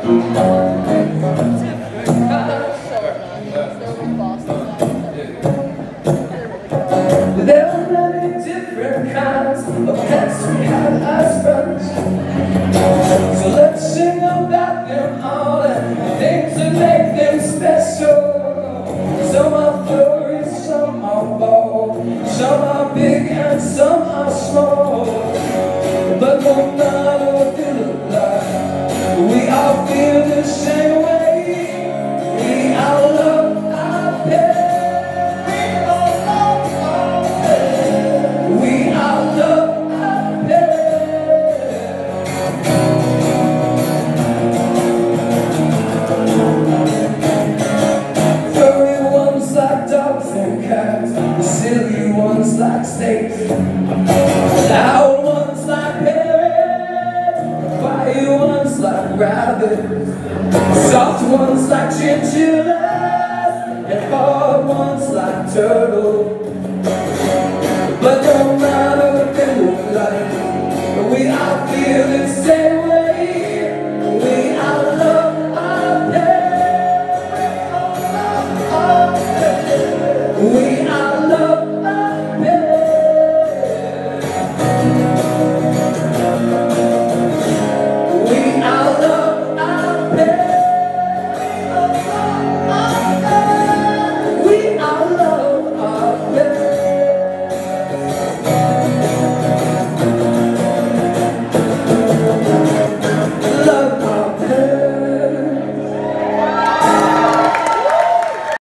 There are many different kinds of pets we have as friends. So let's sing about them all and the things that make them special. Some are furry, some are bold, some are big and some are small. But no matter what they look like, we all feel the same way. We all love our pets. Silly ones like snakes, loud ones like parrots, quiet ones like rabbits, soft ones like chinchillas, and hard ones like turtles.